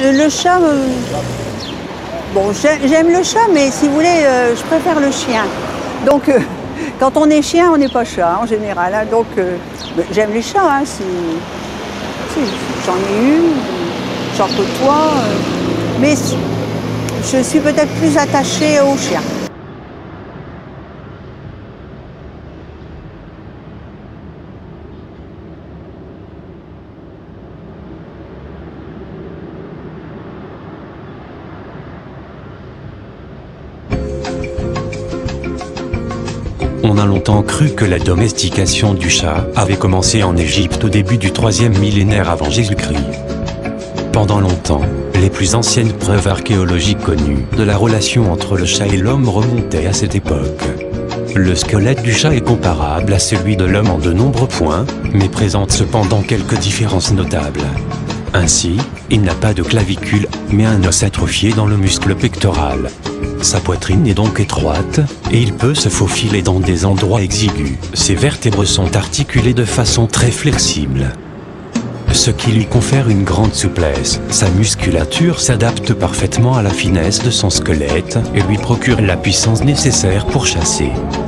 Le chat, bon, j'aime le chat, mais si vous voulez, je préfère le chien. Donc, quand on est chien, on n'est pas chat en général. Hein. Donc, j'aime les chats, hein, si j'en ai une, j'en côtoie. Mais je suis peut-être plus attachée aux chiens. On a longtemps cru que la domestication du chat avait commencé en Égypte au début du 3e millénaire avant Jésus-Christ. Pendant longtemps, les plus anciennes preuves archéologiques connues de la relation entre le chat et l'homme remontaient à cette époque. Le squelette du chat est comparable à celui de l'homme en de nombreux points, mais présente cependant quelques différences notables. Ainsi, il n'a pas de clavicule, mais un os atrophié dans le muscle pectoral. Sa poitrine est donc étroite, et il peut se faufiler dans des endroits exigus. Ses vertèbres sont articulées de façon très flexible, ce qui lui confère une grande souplesse. Sa musculature s'adapte parfaitement à la finesse de son squelette et lui procure la puissance nécessaire pour chasser.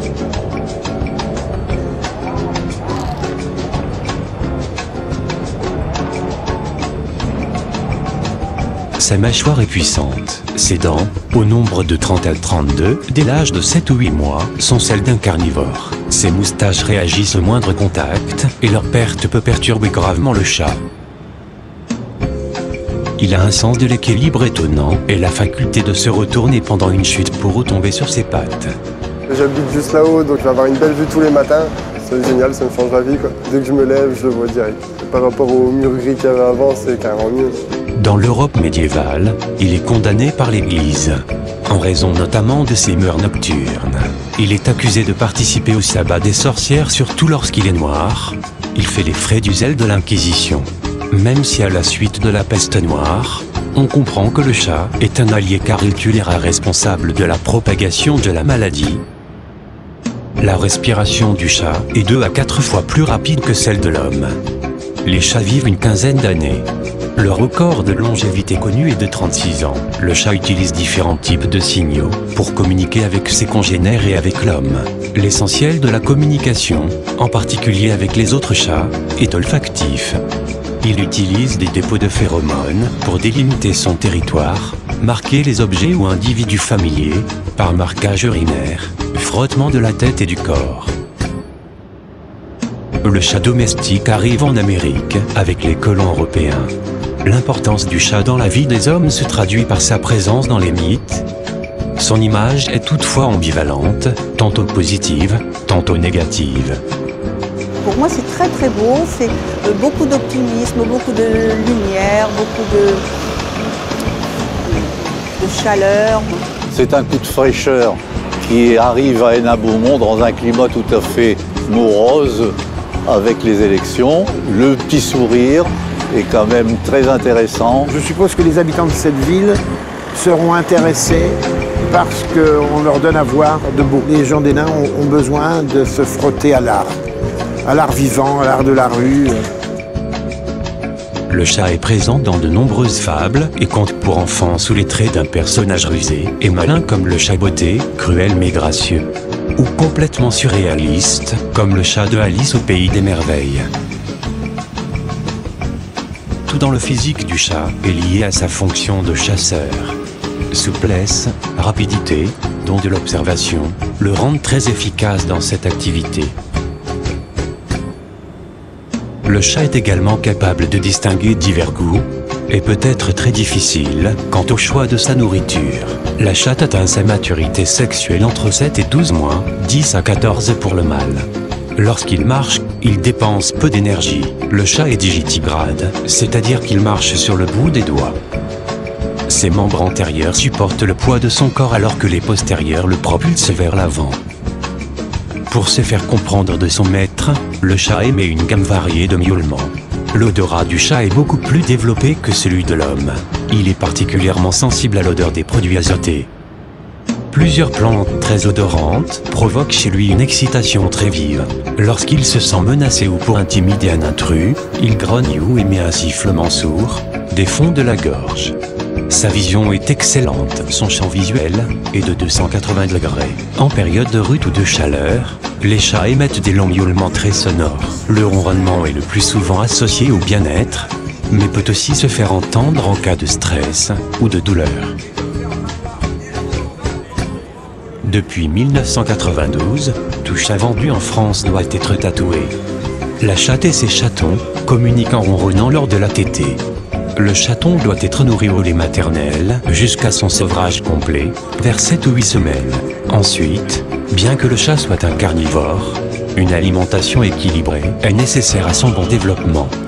Sa mâchoire est puissante. Ses dents, au nombre de 30 à 32, dès l'âge de 7 ou 8 mois, sont celles d'un carnivore. Ses moustaches réagissent au moindre contact, et leur perte peut perturber gravement le chat. Il a un sens de l'équilibre étonnant, et la faculté de se retourner pendant une chute pour retomber sur ses pattes. J'habite juste là-haut, donc je vais avoir une belle vue tous les matins. C'est génial, ça me change la vie, quoi. Dès que je me lève, je le vois direct. Par rapport aux murs gris qu'il y avait avant, c'est carrément mieux. Dans l'Europe médiévale, il est condamné par l'Église, en raison notamment de ses mœurs nocturnes. Il est accusé de participer au sabbat des sorcières, surtout lorsqu'il est noir. Il fait les frais du zèle de l'Inquisition. Même si à la suite de la peste noire, on comprend que le chat est un allié car il tue les rats responsables de la propagation de la maladie. La respiration du chat est 2 à 4 fois plus rapide que celle de l'homme. Les chats vivent une quinzaine d'années. Le record de longévité connu est de 36 ans. Le chat utilise différents types de signaux pour communiquer avec ses congénères et avec l'homme. L'essentiel de la communication, en particulier avec les autres chats, est olfactif. Il utilise des dépôts de phéromones pour délimiter son territoire, marquer les objets ou individus familiers, par marquage urinaire, frottement de la tête et du corps. Le chat domestique arrive en Amérique avec les colons européens. L'importance du chat dans la vie des hommes se traduit par sa présence dans les mythes. Son image est toutefois ambivalente, tantôt positive, tantôt négative. Pour moi, c'est très très beau, c'est beaucoup d'optimisme, beaucoup de lumière, beaucoup de chaleur. C'est un coup de fraîcheur qui arrive à Hénin-Beaumont dans un climat tout à fait morose avec les élections. Le petit sourire est quand même très intéressant. Je suppose que les habitants de cette ville seront intéressés parce qu'on leur donne à voir de beau. Les gens d'Hénin ont besoin de se frotter à l'art vivant, à l'art de la rue. Le chat est présent dans de nombreuses fables et contes pour enfants sous les traits d'un personnage rusé et malin comme le chat botté, cruel mais gracieux, ou complètement surréaliste comme le chat de Alice au pays des merveilles. Tout dans le physique du chat est lié à sa fonction de chasseur. Souplesse, rapidité, don de l'observation, le rendent très efficace dans cette activité. Le chat est également capable de distinguer divers goûts et peut être très difficile quant au choix de sa nourriture. La chatte atteint sa maturité sexuelle entre 7 et 12 mois, 10 à 14 pour le mâle. Lorsqu'il marche, il dépense peu d'énergie. Le chat est digitigrade, c'est-à-dire qu'il marche sur le bout des doigts. Ses membres antérieurs supportent le poids de son corps alors que les postérieurs le propulsent vers l'avant. Pour se faire comprendre de son maître, le chat émet une gamme variée de miaulements. L'odorat du chat est beaucoup plus développé que celui de l'homme. Il est particulièrement sensible à l'odeur des produits azotés. Plusieurs plantes très odorantes provoquent chez lui une excitation très vive. Lorsqu'il se sent menacé ou pour intimider un intrus, il grogne ou émet un sifflement sourd des fonds de la gorge. Sa vision est excellente, son champ visuel est de 280 degrés. En période de rut ou de chaleur, les chats émettent des longs miaulements très sonores. Le ronronnement est le plus souvent associé au bien-être, mais peut aussi se faire entendre en cas de stress ou de douleur. Depuis 1992, tout chat vendu en France doit être tatoué. La chatte et ses chatons communiquent en ronronnant lors de la tétée. Le chaton doit être nourri au lait maternel jusqu'à son sevrage complet, vers 7 ou 8 semaines. Ensuite, bien que le chat soit un carnivore, une alimentation équilibrée est nécessaire à son bon développement.